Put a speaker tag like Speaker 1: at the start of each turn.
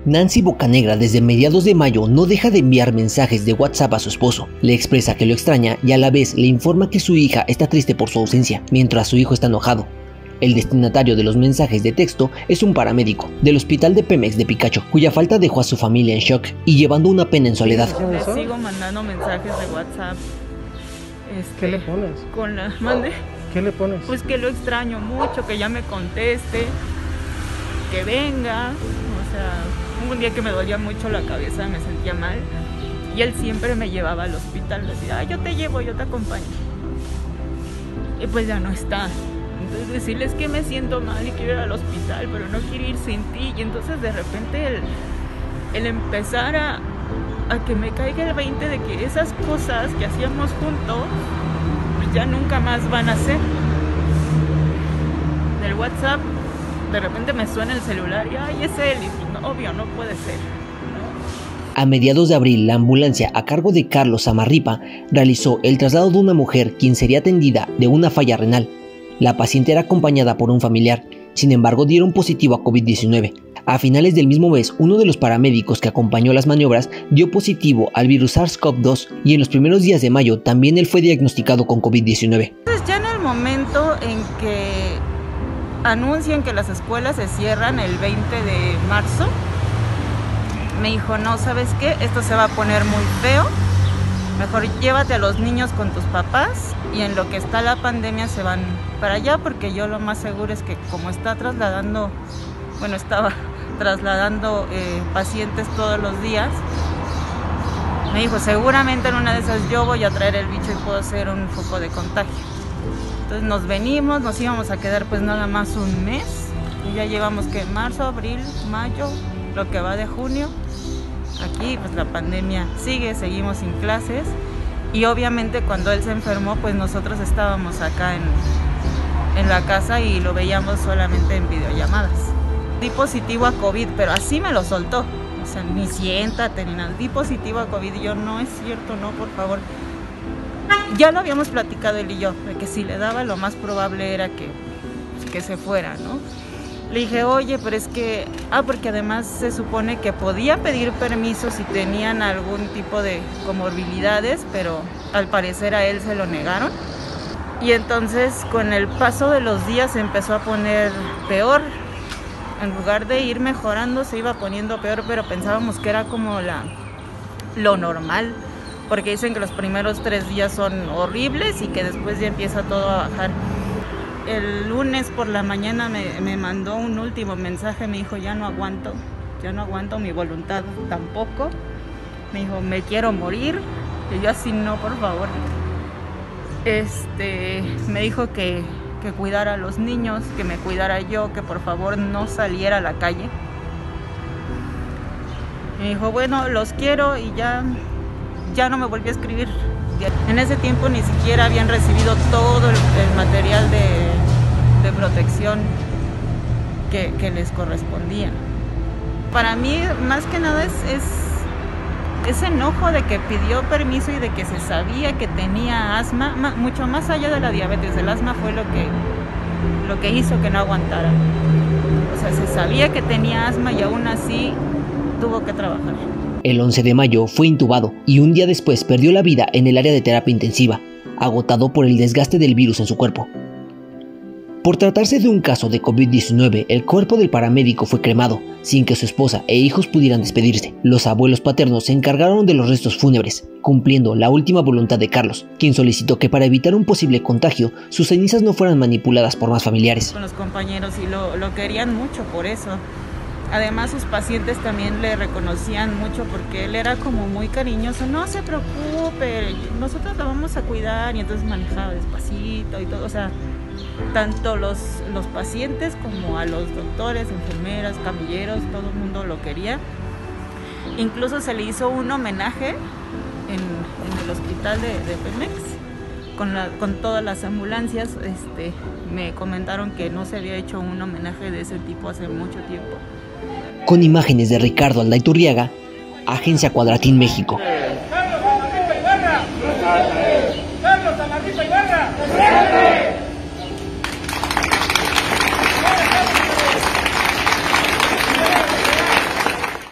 Speaker 1: Nancy Bocanegra desde mediados de mayo no deja de enviar mensajes de WhatsApp a su esposo. Le expresa que lo extraña y a la vez le informa que su hija está triste por su ausencia, mientras su hijo está enojado. El destinatario de los mensajes de texto es un paramédico del hospital de Pemex de Picacho, cuya falta dejó a su familia en shock y llevando una pena en soledad.
Speaker 2: Le sigo mandando mensajes de WhatsApp.
Speaker 3: ¿Qué le pones?
Speaker 2: ¿Mande?
Speaker 3: ¿Qué le pones?
Speaker 2: Pues que lo extraño mucho, que ya me conteste, que venga. O sea, hubo un día que me dolía mucho la cabeza, me sentía mal. Y él siempre me llevaba al hospital. Me decía, yo te llevo, yo te acompaño. Y pues ya no está. Entonces decirles que me siento mal y quiero ir al hospital, pero no quiero ir sin ti. Y entonces de repente el empezar a que me caiga el 20 de que esas cosas que hacíamos juntos, pues ya nunca más van a ser. Del WhatsApp, de repente me suena el celular y ¡ay, es él! Y pues, no, obvio, no puede ser, ¿no?
Speaker 1: A mediados de abril, la ambulancia a cargo de Carlos Samarripa realizó el traslado de una mujer quien sería atendida de una falla renal. La paciente era acompañada por un familiar, sin embargo dieron positivo a COVID-19. A finales del mismo mes, uno de los paramédicos que acompañó las maniobras dio positivo al virus SARS-CoV-2 y en los primeros días de mayo también él fue diagnosticado con COVID-19.
Speaker 2: Entonces ya en el momento en que anuncian que las escuelas se cierran el 20 de marzo, me dijo, no, ¿sabes qué? Esto se va a poner muy feo. Mejor llévate a los niños con tus papás y en lo que está la pandemia se van para allá, porque yo lo más seguro es que como estaba trasladando pacientes todos los días, me dijo, seguramente en una de esas yo voy a traer el bicho y puedo ser un foco de contagio. Entonces nos venimos, nos íbamos a quedar pues nada más un mes y ya llevamos que marzo, abril, mayo, lo que va de junio. Aquí pues la pandemia sigue, seguimos sin clases y obviamente cuando él se enfermó pues nosotros estábamos acá en la casa y lo veíamos solamente en videollamadas. Di positivo a COVID, pero así me lo soltó, o sea, ni siéntate ni nada, di positivo a COVID y yo, no es cierto, no, por favor. Ya lo habíamos platicado él y yo, de que si le daba lo más probable era que se fuera, ¿no? Le dije, oye, pero es que... porque además se supone que podía pedir permiso si tenían algún tipo de comorbilidades, pero al parecer a él se lo negaron. Y entonces con el paso de los días se empezó a poner peor. En lugar de ir mejorando, se iba poniendo peor, pero pensábamos que era como lo normal. Porque dicen que los primeros 3 días son horribles y que después ya empieza todo a bajar. El lunes por la mañana me mandó un último mensaje, me dijo, ya no aguanto, mi voluntad tampoco. Me dijo, me quiero morir. Y yo así, no, por favor. Me dijo que cuidara a los niños, que me cuidara yo, que por favor no saliera a la calle. Me dijo, bueno, los quiero y ya no me volvió a escribir. En ese tiempo ni siquiera habían recibido todo el material de protección que les correspondía. Para mí, más que nada, es ese enojo de que pidió permiso y de que se sabía que tenía asma, mucho más allá de la diabetes. El asma fue lo que hizo que no aguantara. O sea, se sabía que tenía asma y aún así tuvo que trabajar.
Speaker 1: El 11 de mayo fue intubado y un día después perdió la vida en el área de terapia intensiva, agotado por el desgaste del virus en su cuerpo. Por tratarse de un caso de COVID-19, el cuerpo del paramédico fue cremado, sin que su esposa e hijos pudieran despedirse. Los abuelos paternos se encargaron de los restos fúnebres, cumpliendo la última voluntad de Carlos, quien solicitó que para evitar un posible contagio, sus cenizas no fueran manipuladas por más familiares.
Speaker 2: Con los compañeros y lo querían mucho por eso. Además sus pacientes también le reconocían mucho porque él era como muy cariñoso, no se preocupe, nosotros la vamos a cuidar, y entonces manejaba despacito y todo, o sea, tanto los pacientes como a los doctores, enfermeras, camilleros, todo el mundo lo quería. Incluso se le hizo un homenaje en el hospital de Pemex, con todas las ambulancias. Me comentaron que no se había hecho un homenaje de ese tipo hace mucho tiempo.
Speaker 1: Con imágenes de Ricardo Aldaiturriaga, Agencia Cuadratín México.
Speaker 4: ¡Carlos Samarripa Ibarra!